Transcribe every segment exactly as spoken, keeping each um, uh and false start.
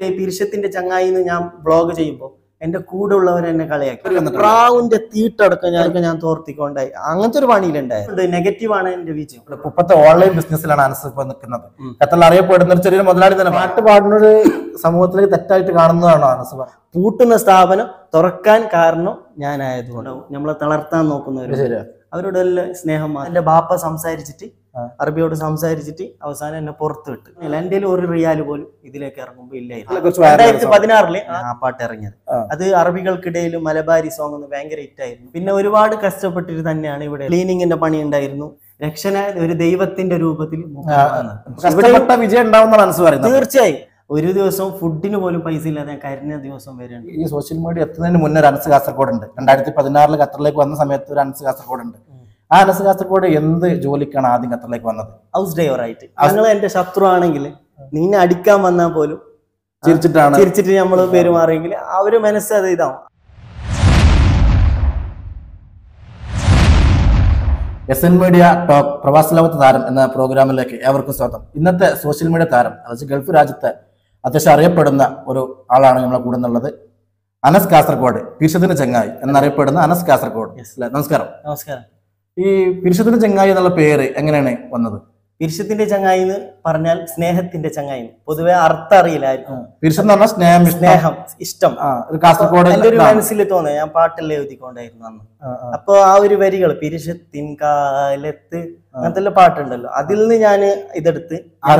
പിരിശത്തിന്റെ ചങ്ങായിന്ന് ഞാൻ വ്ളോഗ് ചെയ്യുമ്പോൾ എന്റെ കൂടെ ഉള്ളവർ എന്നെ കളിയാക്കി. പ്രാവിന്റെ തീട്ടടക്കം ഞാൻ ഞാൻ തോർത്തിക്കൊണ്ടായി. അങ്ങനത്തെ ഒരു പണിയിലുണ്ടായത് നെഗറ്റീവാണ് എന്റെ വിജയം. ഇപ്പോഴത്തെ ഓൺലൈൻ ബിസിനസ്സിലാണ് അനസ് ഇപ്പൊ നിൽക്കുന്നത്. ഖത്തറിൽ അറിയപ്പെടുന്ന ഒരു ചെറിയ മുതലാളി തന്നെ. പാട്ട് പാടുന്നത് സമൂഹത്തിലേക്ക് തെറ്റായിട്ട് കാണുന്നതാണോ അനസ്? പൂട്ടുന്ന സ്ഥാപനം തുറക്കാൻ കാരണം ഞാനായതുകൊണ്ട് നമ്മളെ തളർത്താൻ നോക്കുന്നവര് അവരോടെല്ലാം സ്നേഹം. എന്റെ ബാപ്പ സംസാരിച്ചിട്ട് അറബിയോട് സംസാരിച്ചിട്ട് അവസാനം എന്നെ പുറത്തു വിട്ടു. എന്റെ ഒരു റിയാല് പോലും ഇതിലേക്ക് ഇറങ്ങുമ്പോ ഇല്ലായിരുന്നു. രണ്ടായിരത്തി പതിനാറില് ആ പാട്ട് ഇറങ്ങിയത്. അത് അറബികൾക്കിടയിൽ മലബാരി സോങ് ഒന്ന് ഭയങ്കര ഹിറ്റായിരുന്നു. പിന്നെ ഒരുപാട് കഷ്ടപ്പെട്ടിട്ട് തന്നെയാണ് ഇവിടെ ക്ലീനിങ്ങിന്റെ പണി ഉണ്ടായിരുന്നു. രക്ഷന ഒരു ദൈവത്തിന്റെ രൂപത്തിൽ വിജയം ഉണ്ടാവുന്ന മനസ്സ് പറയുന്നത്. തീർച്ചയായും ഒരു ദിവസം ഫുഡിന് പോലും പൈസ ഇല്ലാതെ ഞാൻ കരുന്ന ദിവസം വരെയുണ്ട്. ഈ സോഷ്യൽ മീഡിയ എത്തുന്നതിന് മുന്നേ ഒരു അനസ് കാസർഗോഡ് ഉണ്ട്. രണ്ടായിരത്തി പതിനാറില് ഖത്തറിലേക്ക് വന്ന സമയത്ത് ഒരു അനസ് കാസർഗോഡ് ഉണ്ട്. ആ അനസ് കാസർഗോഡ് എന്ത് ജോലിക്കാണ് ആദ്യം ഖത്തറിലേക്ക് വന്നത്? ഹൗസ് ഡ്രൈവർ ആയിട്ട്. നിങ്ങൾ എന്റെ ശത്രു ആണെങ്കിൽ നിന്നെ അടിക്കാൻ വന്നാൽ പോലും ചിരിച്ചിട്ടാണ് ചിരിച്ചിട്ട് നമ്മൾ പെരുമാറിയെങ്കിൽ ആ ഒരു മനസ്സ് അത് ഇതാവും. എസ് എൻ മീഡിയ ടോക്ക് പ്രവാസ ലോകത്ത് താരം എന്ന പ്രോഗ്രാമിലേക്ക് ഏവർക്കും സ്വാഗതം. ഇന്നത്തെ സോഷ്യൽ മീഡിയ താരം അതായത് ഗൾഫ് രാജ്യത്തെ അത്യാവശ്യം അറിയപ്പെടുന്ന ഒരു ആളാണ് നമ്മളെ കൂടെ എന്നുള്ളത്. അനസ് കാസർഗോഡ്, പിരിശത്തിന്റെ ചങ്ങായി എന്നറിയപ്പെടുന്ന അനസ് കാസർഗോഡ്. നമസ്കാരം. നമസ്കാരം. ഈ പിരിശത്തിന്റെ ചങ്ങായി എന്നുള്ള പേര് എങ്ങനെയാണ് വന്നത്? പിരിശത്തിന്റെ ചങ്ങായി എന്ന് പറഞ്ഞാൽ സ്നേഹത്തിന്റെ ചങ്ങായി. പൊതുവെ അർത്ഥം അറിയില്ലായിരിക്കും. പിരിശം എന്ന് പറഞ്ഞാൽ സ്നേഹം, സ്നേഹം, ഇഷ്ടം. കാസർഗോഡ് എന്റെ ഒരു മനസ്സിൽ തോന്നുക. ഞാൻ പാട്ടെല്ലാം എഴുതിക്കൊണ്ടായിരുന്നു അന്ന്. അപ്പൊ ആ ഒരു വരികൾ പിരിശത്തിൻ കാലത്ത് അങ്ങനത്തെ പാട്ടുണ്ടല്ലോ, അതിൽ നിന്ന് ഞാൻ ഇതെടുത്ത്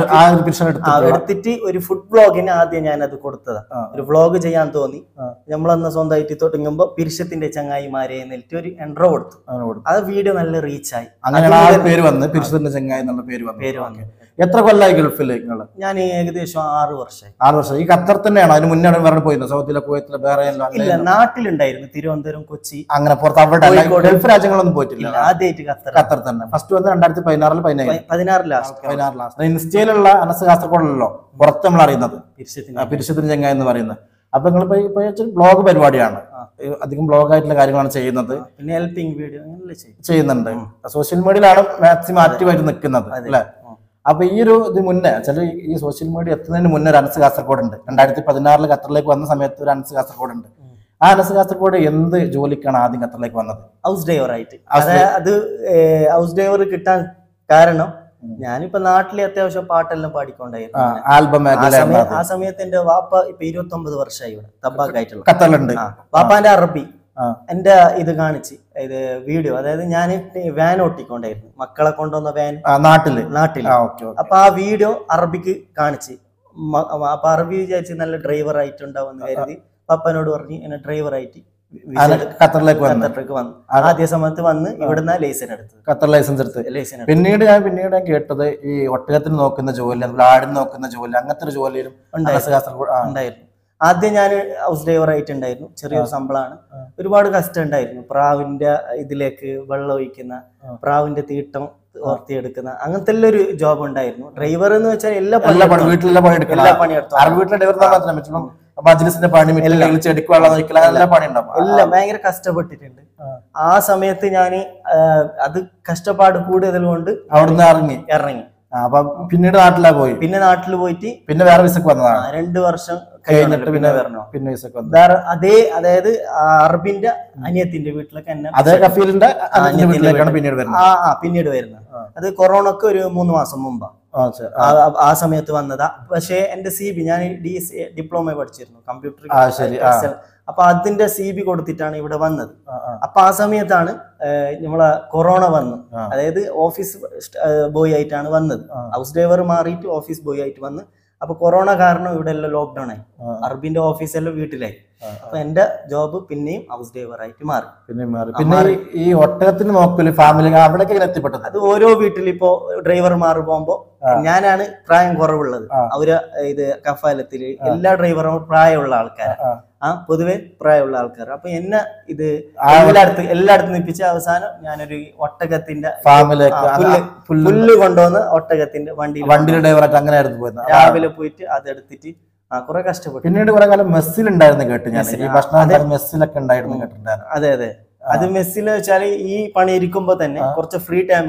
എടുത്തിട്ട് ഒരു ഫുഡ് വ്ളോഗിന് ആദ്യം ഞാൻ അത് കൊടുത്തതാ. ഒരു വ്ളോഗ് ചെയ്യാൻ തോന്നി. നമ്മളന്ന് സ്വന്തമായിട്ട് തുടങ്ങുമ്പോ പിരിശത്തിന്റെ ചങ്ങായിമാരെ എന്നിട്ട് ഒരു എൻട്രോ കൊടുത്തു. അത് വീഡിയോ നല്ല റീച്ചായി. അങ്ങനെ പേര് വന്ന് പിരിശത്തിന്റെ ചങ്ങായി എന്നുള്ള പേര് പേര് വന്നു. എത്ര കൊല്ലായി ഗൾഫിൽ? ഞാൻ ഏകദേശം ആറ് വർഷമായി. ആറ് വർഷം. ഈ ഖത്തർ തന്നെയാണോ? അതിന് മുന്നേ വേറെ പോയിരുന്നു? സൗദിയിലെ, കുവൈത്തിലെ, വേറെ? ഇല്ല, നാട്ടിലുണ്ടായിരുന്നു. തിരുവനന്തപുരം, കൊച്ചി, അങ്ങനെ പുറത്ത് അവിടെ ഗൾഫ് രാജ്യങ്ങളൊന്നും പോയിട്ടില്ല. ആദ്യമായിട്ട് ഖത്തർ ഖത്തർ തന്നെ. ഫസ്റ്റ് വന്ന് രണ്ടായിരത്തി പതിനാറിൽ പതിനേഴ് പതിനാറ് ലാസ്റ്റ് പതിനാറ് ലാസ്റ്റ് ഇൻസ്റ്റയിലുള്ള അനസ് കാസർഗോഡല്ലോ പുറത്ത് നമ്മൾ അറിയുന്നത് പിരിശത്തിന് ചങ്ങായി എന്ന് പറയുന്നത്. അപ്പൊ നിങ്ങൾ ബ്ലോഗ് പരിപാടിയാണ്, അധികം ബ്ലോഗ് ആയിട്ടുള്ള കാര്യങ്ങളാണ് ചെയ്യുന്നത്. പിന്നെ ഹെൽപ്പിംഗ് വീഡിയോ ചെയ്യുന്നുണ്ട്. സോഷ്യൽ മീഡിയയിലാണ് മാക്സിമം ആക്റ്റീവായിട്ട് നിൽക്കുന്നത് അല്ലെ? അപ്പൊ ഈ ഒരു ഇത് മുന്നേ ചില ഈ സോഷ്യൽ മീഡിയ എത്തുന്നതിന് മുന്നേ ഒരു അനസ് കാസർഗോഡ് ഉണ്ട്. രണ്ടായിരത്തി പതിനാറില് ഖത്തറിലേക്ക് വന്ന സമയത്ത് ഒരു അനസ് കാസർഗോഡ് ഉണ്ട്. ആ അനസ് കാസർഗോഡ് എന്ത് ജോലിക്കാണ് ആദ്യം ഖത്തറിലേക്ക് വന്നത്? ഹൗസ് ഡ്രൈവർ ആയിട്ട്. അത് ഹൗസ് ഡ്രൈവർ കിട്ടാൻ കാരണം ഞാനിപ്പോ നാട്ടിലെ അത്യാവശ്യം പാട്ടെല്ലാം പാടിക്കൊണ്ടായിരുന്നു. ആൽബം ആ സമയത്ത് എന്റെ വാപ്പ ഇപ്പൊ ഇരുപത്തി ഒമ്പത് വർഷമായി ഇവിടെ തബ്ബാക്കായിട്ടുള്ള ഖത്തറിലുണ്ട്. വാപ്പാന്റെ അറബി എന്റെ ഇത് കാണിച്ച് ഇത് വീഡിയോ, അതായത് ഞാൻ വാൻ ഓട്ടിക്കൊണ്ടായിരുന്നു, മക്കളെ കൊണ്ടുവന്ന വാൻ നാട്ടില് നാട്ടില് അപ്പൊ ആ വീഡിയോ അറബിക്ക് കാണിച്ച്. അപ്പൊ അറബി വിചാരിച്ച് നല്ല ഡ്രൈവർ ആയിട്ടുണ്ടാവുമെന്ന് കരുതി പപ്പനോട് പറഞ്ഞ് എന്നെ ഡ്രൈവർ ആയിട്ട് ഖത്തറിലേക്ക് ഖത്തറിലേക്ക് വന്നു. ആദ്യ സമയത്ത് വന്ന് ഇവിടുന്ന് ലൈസൻസ് എടുത്തത്. ഖത്തർ ലൈസൻസ് എടുത്ത് ലൈസൻസ് പിന്നീട് ഞാൻ പിന്നീട് ഞാൻ കേട്ടത് ഈ ഒട്ടകത്തിന് നോക്കുന്ന ജോലി, അതുപോലെ ആടിന് നോക്കുന്ന ജോലി, അങ്ങനത്തെ ഒരു ജോലിയിലും ഉണ്ടായിരുന്നു. ആദ്യം ഞാൻ ഹൗസ് ഡ്രൈവർ ആയിട്ടുണ്ടായിരുന്നു. ചെറിയൊരു ശമ്പളമാണ്. ഒരുപാട് കഷ്ടം ഉണ്ടായിരുന്നു. പ്രാവിന്റെ ഇതിലേക്ക് വെള്ളം ഒഴിക്കുന്ന, പ്രാവിന്റെ തീട്ടം ഓർത്തിയെടുക്കുന്ന, അങ്ങനത്തെ എല്ലാം ഒരു ജോബ് ഉണ്ടായിരുന്നു. ഡ്രൈവർ എന്ന് വെച്ചാൽ എല്ലാ വീട്ടിലെല്ലാം പണിയെടുക്കും. എല്ലാ പണിയെടുത്തു വീട്ടിലെ ഡ്രൈവർ മജ്ലിസിന്റെ പണി, ചെടിക്കുള്ള പണി ഉണ്ടാവും. എല്ലാം ഭയങ്കര കഷ്ടപ്പെട്ടിട്ടുണ്ട്. ആ സമയത്ത് ഞാന് അത് കഷ്ടപ്പാട് കൂടുതൽ കൊണ്ട് അവിടുന്ന് ഇറങ്ങി ഇറങ്ങി അപ്പൊ പിന്നീട് നാട്ടിലാ പോയി. പിന്നെ നാട്ടിൽ പോയിട്ട് പിന്നെ വേറെ വിസക്ക് വന്നതാണ്. രണ്ടു വർഷം കഴിഞ്ഞിട്ട് പിന്നെ വരണോ? പിന്നെ വിസക്ക് വന്നു. വേറെ അതേ അതായത് അറബിന്റെ അനിയത്തിന്റെ വീട്ടിലൊക്കെ എന്നെ അതേ കഫീലിന്റെ വീട്ടിലേക്കാണ് പിന്നീട് വരുന്നത്. ആ പിന്നീട് വരുന്നത്. അത് കൊറോണക്ക് ഒരു മൂന്ന് മാസം മുമ്പാ ആ സമയത്ത് വന്നതാ. പക്ഷെ എന്റെ സി ബി ഞാൻ ഡി ഡിപ്ലോമ പഠിച്ചിരുന്നു കമ്പ്യൂട്ടർ. അപ്പൊ അതിന്റെ സി ബി കൊടുത്തിട്ടാണ് ഇവിടെ വന്നത്. അപ്പൊ ആ സമയത്താണ് നമ്മളെ കൊറോണ വന്നു. അതായത് ഓഫീസ് ബോയ് ആയിട്ടാണ് വന്നത്. ഹൗസ് ഡ്രൈവർ മാറിയിട്ട് ഓഫീസ് ബോയ് ആയിട്ട് വന്ന്. അപ്പൊ കൊറോണ കാരണം ഇവിടെ എല്ലാം ലോക്ക്ഡൌൺ ആയി. അറബിന്റെ ഓഫീസെല്ലാം വീട്ടിലായി. അപ്പൊ എന്റെ ജോബ് പിന്നെയും ഹൗസ് ഡ്രൈവർ ആയിട്ട് മാറി. പിന്നെ മാറി പിന്നെ ഈ ഒട്ടകത്തിന് നോക്കല് ഫാമിലി അവിടേക്ക് എത്തിപ്പെട്ടത്. അത് ഓരോ വീട്ടിൽ ഇപ്പോ ഡ്രൈവർമാർ പോകുമ്പോ ഞാനാണ് പ്രായം കുറവുള്ളത്. അവര് ഇത് കഫാലത്തില് എല്ലാ ഡ്രൈവറും പ്രായമുള്ള ആൾക്കാരാണ്. ആ പൊതുവെ പ്രായമുള്ള ആൾക്കാർ. അപ്പൊ എന്നെ ഇത് എല്ലായിടത്ത് എല്ലായിടത്തും നിപ്പിച്ച അവസാനം ഞാനൊരു ഒട്ടകത്തിന്റെ പുല്ല് കൊണ്ടുവന്ന് ഒട്ടകത്തിന്റെ വണ്ടി വണ്ടിയുടെ ഡ്രൈവറായിട്ട് അങ്ങനെ ആയിരുന്നു പോയത്. രാവിലെ പോയിട്ട് അതെടുത്തിട്ട് ആ കുറെ കഷ്ടപ്പെട്ടു. പിന്നീട് കുറെ കാലം മെസ്സിലുണ്ടായിരുന്നു കേട്ടു ഞാൻ. ഭക്ഷണം മെസ്സിലൊക്കെ ഉണ്ടായിരുന്നു കേട്ടിട്ടുണ്ടായിരുന്നു. അതെ അതെ. അത് മെസ്സിൽ വെച്ചാല് ഈ പണി ഇരിക്കുമ്പോ തന്നെ കുറച്ച് ഫ്രീ ടൈമില്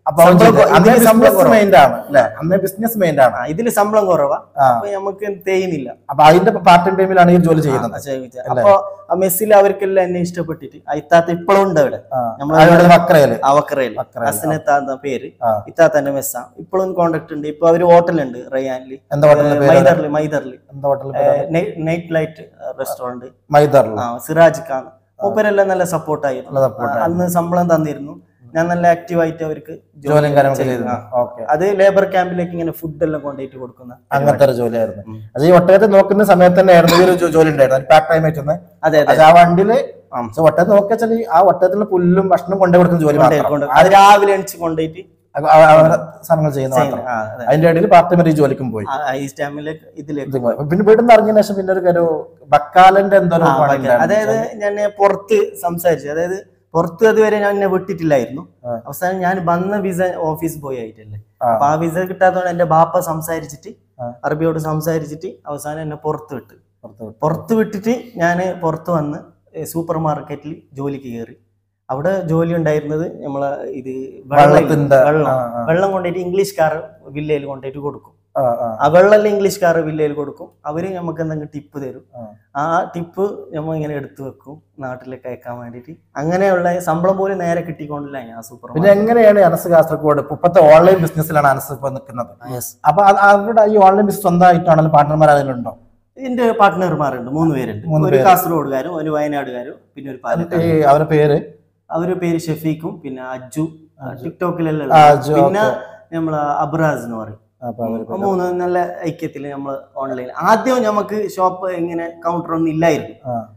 ഇതില് ശമ്പളം കുറവാ, അപ്പൊ നമുക്ക് തേയുന്നില്ല. അപ്പൊ അതിന്റെ പാർട്ട് ടൈം ടൈമിലാണ് ഈ ജോലി ചെയ്യുന്നത്. അപ്പൊ മെസ്സിൽ അവർക്കെല്ലാം എന്നെ ഇഷ്ടപ്പെട്ടിട്ട് ഇത്താത്ത ഇപ്പോഴും ഉണ്ട് അവിടെ, അവക്കറയില് അസനത്താന്ന പേര്, ഇത്താത്തന്റെ മെസ്സ ഇപ്പോഴും കോണ്ടാക്ട് ഉണ്ട്. ഇപ്പൊ അവര് ഹോട്ടലുണ്ട് റയാനില്, മൈദർലി മൈദർലി നൈറ്റ് ലൈറ്റ് റെസ്റ്റോറന്റ് മൈദർലി, സിറാജ് ഖാൻ മൂപ്പരെല്ലാം നല്ല സപ്പോർട്ടായിരുന്നു. അന്ന് ശമ്പളം തന്നിരുന്നു, ഞാൻ നല്ല ആക്റ്റീവ് ആയിട്ട് അവർക്ക് ജോലിയും കാര്യങ്ങളൊക്കെ ചെയ്തു. അത് ലേബർ ക്യാമ്പിലേക്ക് ഇങ്ങനെ ഫുഡ് എല്ലാം കൊണ്ടുപോയിട്ട് കൊടുക്കുന്ന അങ്ങനത്തെ ഒരു ജോലിയായിരുന്നു. അത് ഈ ഒട്ടകത്തെ നോക്കുന്ന സമയത്ത് തന്നെ ആയിരുന്നു ഈ ഒരു ജോലി ഉണ്ടായിരുന്നു, പാർട്ട് ടൈം ആയിട്ട്. അതെ അതെ, ആ വണ്ടിയില് ഒട്ടകത്തെ നോക്കിയാൽ ആ ഒട്ടകത്തിലുള്ള പുല്ലും ഭക്ഷണം കൊണ്ടു കൊടുക്കുന്ന ജോലി, അത് രാവിലെ എണിച്ച് കൊണ്ടുപോയിട്ട് സമയങ്ങൾ ചെയ്യുന്ന. അതിന്റെ ഇടയിൽ പാർട്ട് ടൈം ഈ ജോലിക്കും പോയി. ഇതിലേക്ക് പിന്നെ വീട്ടിൽ ഇറങ്ങിയ ശേഷം പിന്നെ ഒരു ബക്കാലന്റെ എന്തോ, അതായത് ഞാൻ പുറത്ത് സംസാരിച്ചു, അതായത് പുറത്ത് അതുവരെ ഞാൻ എന്നെ വിട്ടിട്ടില്ലായിരുന്നു. അവസാനം ഞാൻ വന്ന വിസ ഓഫീസ് ബോയ് ആയിട്ടല്ലേ, അപ്പൊ ആ വിസ കിട്ടാത്തതുകൊണ്ട് എന്റെ ബാപ്പ സംസാരിച്ചിട്ട് അറബിയോട് സംസാരിച്ചിട്ട് അവസാനം എന്നെ പുറത്ത് വിട്ട് പുറത്ത് വിട്ടിട്ട് ഞാൻ പുറത്ത് വന്ന് സൂപ്പർ മാർക്കറ്റിൽ ജോലിക്ക് കയറി. അവിടെ ജോലി ഉണ്ടായിരുന്നത് നമ്മളെ ഇത് വെള്ളത്തിന്റെ വെള്ളം വെള്ളം കൊണ്ടുപോയിട്ട് ഇംഗ്ലീഷ്കാർ വില്ലയിൽ കൊണ്ടുപോയിട്ട് കൊടുക്കും. ആ വെള്ളം ഇംഗ്ലീഷ്കാർ വില്ലയിൽ കൊടുക്കും, അവര് നമുക്ക് എന്തെങ്കിലും ടിപ്പ് തരും. ആ ടിപ്പ് നമ്മൾ ഇങ്ങനെ എടുത്തു വെക്കും നാട്ടിലേക്ക് അയക്കാൻ വേണ്ടിട്ട്. അങ്ങനെയുള്ള ശമ്പളം പോലും നേരെ കിട്ടിക്കൊണ്ടില്ല ഞാൻ സൂപ്പർ. പിന്നെ എങ്ങനെയാണ് അനസ് കാസർഗോഡ് ഇപ്പത്തെ ഓൺലൈൻ ബിസിനസ്സിലാണ് അനസ് ഇപ്പൊ നിൽക്കുന്നത്? അപ്പൊ അവരുടെ ഈ ഓൺലൈൻ ബിസിനസ് സ്വന്തമായിട്ടാണല്ലോ പാർട്ട്ണർമാർ അതിലുണ്ടോ? എന്റെ പാർട്ട്ണർമാരുണ്ട്, മൂന്ന് പേരുണ്ട്. ഒരു കാസർഗോഡുകാരും ഒരു വയനാടുകാരും പിന്നെ ഒരു പാലക്കാട്. അവരുടെ പേര് അവരുടെ പേര് ഷെഫീഖും പിന്നെ അജ്ജു, ടിക്ടോക്കിലെല്ലാം. പിന്നെ നമ്മളെ അബ്രാസ് എന്ന് പറയും. മൂന്ന് നല്ല ഐക്യത്തില് നമ്മള് ഓൺലൈൻ. ആദ്യം നമുക്ക് ഷോപ്പ് ഇങ്ങനെ കൗണ്ടർ ഒന്നും ഇല്ലായിരുന്നു,